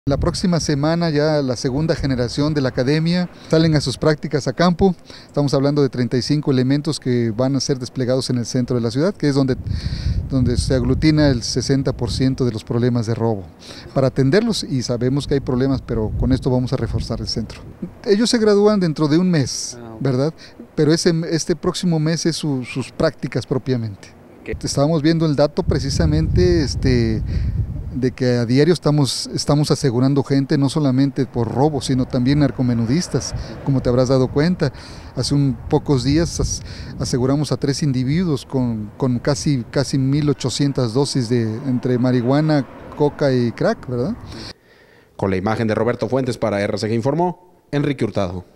La próxima semana ya la segunda generación de la academia salen a sus prácticas a campo. Estamos hablando de 35 elementos que van a ser desplegados en el centro de la ciudad, que es donde se aglutina el 60% de los problemas de robo. Para atenderlos, y sabemos que hay problemas, pero con esto vamos a reforzar el centro. Ellos se gradúan dentro de un mes, ¿verdad? Pero este próximo mes es sus prácticas propiamente. Estábamos viendo el dato precisamente de que a diario estamos asegurando gente, no solamente por robo, sino también narcomenudistas, como te habrás dado cuenta. Hace pocos días aseguramos a 3 individuos con casi 1.800 dosis entre marihuana, coca y crack, ¿verdad? Con la imagen de Roberto Fuentes para RCG informó Enrique Hurtado.